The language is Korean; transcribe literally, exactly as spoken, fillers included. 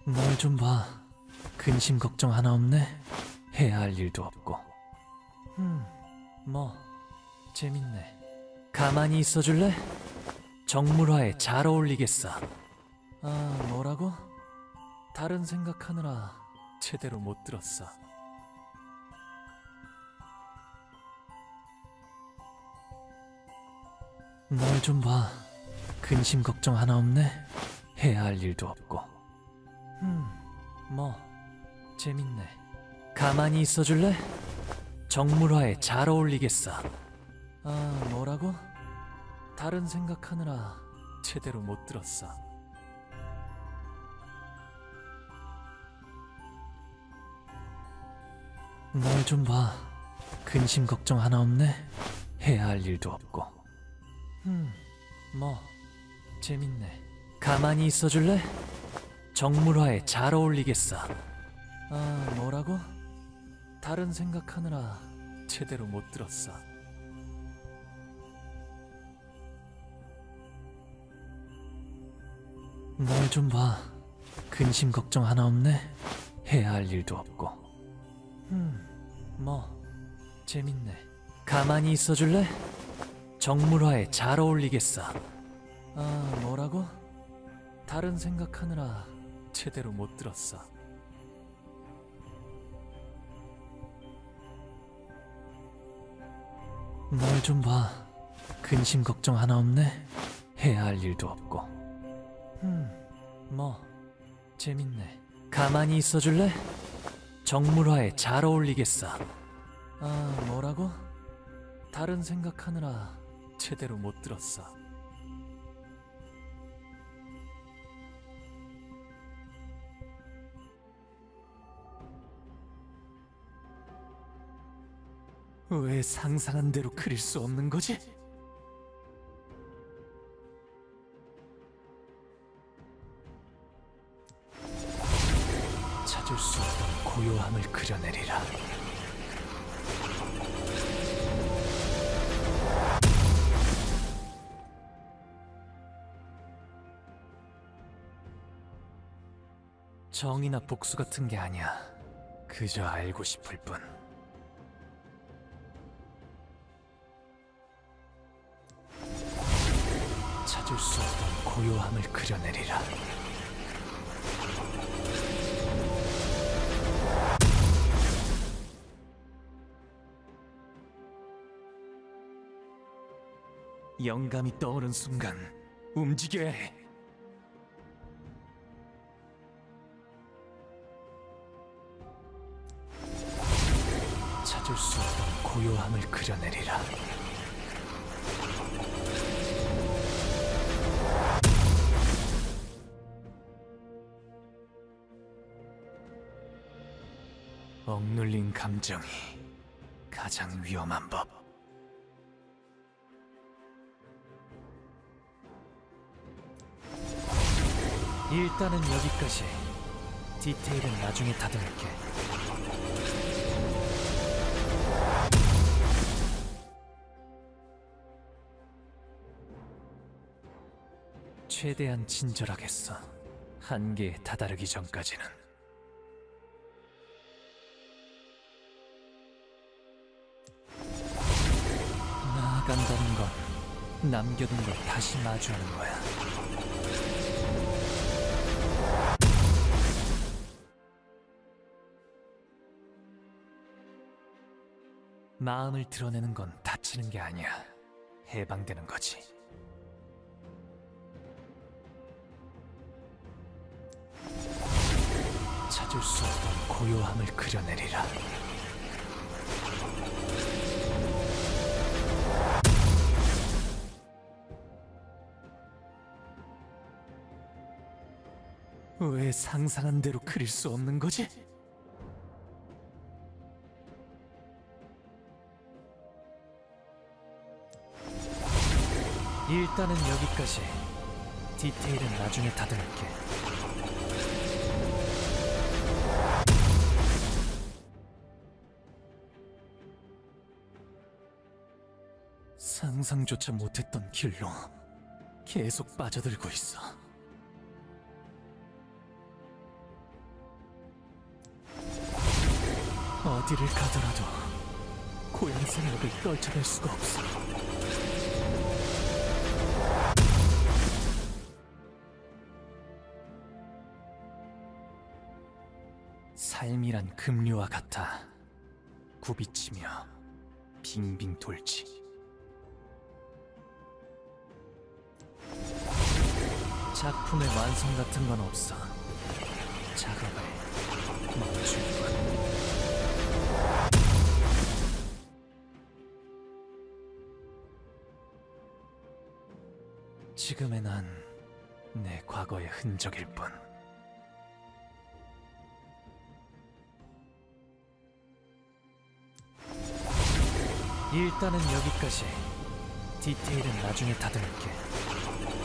널 좀 봐. 근심 걱정 하나 없네. 해야 할 일도 없고. 음, 뭐 재밌네. 가만히 있어줄래? 정물화에 잘 어울리겠어. 아, 뭐라고? 다른 생각하느라 제대로 못 들었어. 널 좀 봐. 근심 걱정 하나 없네. 해야 할 일도 없고. 음, 뭐 재밌네. 가만히 있어줄래? 정물화에 잘 어울리겠어. 아, 뭐라고? 다른 생각하느라 제대로 못 들었어. 널 좀 봐. 근심 걱정 하나 없네. 해야 할 일도 없고. 음, 뭐 재밌네. 가만히 있어줄래? 정물화에 잘 어울리겠어. 아, 뭐라고? 다른 생각하느라 제대로 못 들었어. 널 좀 봐. 근심 걱정 하나 없네. 해야 할 일도 없고. 음, 뭐 재밌네. 가만히 있어줄래? 정물화에 잘 어울리겠어. 아, 뭐라고? 다른 생각하느라 제대로 못 들었어. 널 좀 봐. 근심 걱정 하나 없네. 해야 할 일도 없고. 음, 뭐 재밌네. 가만히 있어줄래? 정물화에 잘 어울리겠어. 아, 뭐라고? 다른 생각하느라 제대로 못 들었어. 왜 상상한 대로 그릴 수 없는 거지? 찾을 수 없던 고요함을 그려내리라. 정의나 복수 같은 게 아니야. 그저 알고 싶을 뿐. 찾을 수 없던 고요함을 그려내리라. 영감이 떠오른 순간 움직여야 해. 찾을 수 없던 고요함을 그려내리라. 억눌린 감정이 가장 위험한 법. 일단은 여기까지. 디테일은 나중에 다듬을게. 최대한 친절하겠어. 한계에 다다르기 전까지는. 나아간다는 건 남겨둔 걸 다시 마주하는 거야. 마음을 드러내는 건 다치는 게 아니야. 해방되는 거지. 찾을 수 없던 고요함을 그려내리라. 왜 상상한 대로 그릴 수 없는 거지? 일단은 여기까지. 디테일은 나중에 다듬을게. 상상조차 못했던 길로 계속 빠져들고 있어. 어디를 가더라도 고향 생각을 떨쳐낼 수가 없어. 삶이란 급류와 같아 굽이치며 빙빙 돌지. 작품의 완성 같은 건 없어. 작업을 멈추는 것. 지금의 난 내 과거의 흔적일 뿐. 일단은 여기까지. 디테일은 나중에 다듬을게.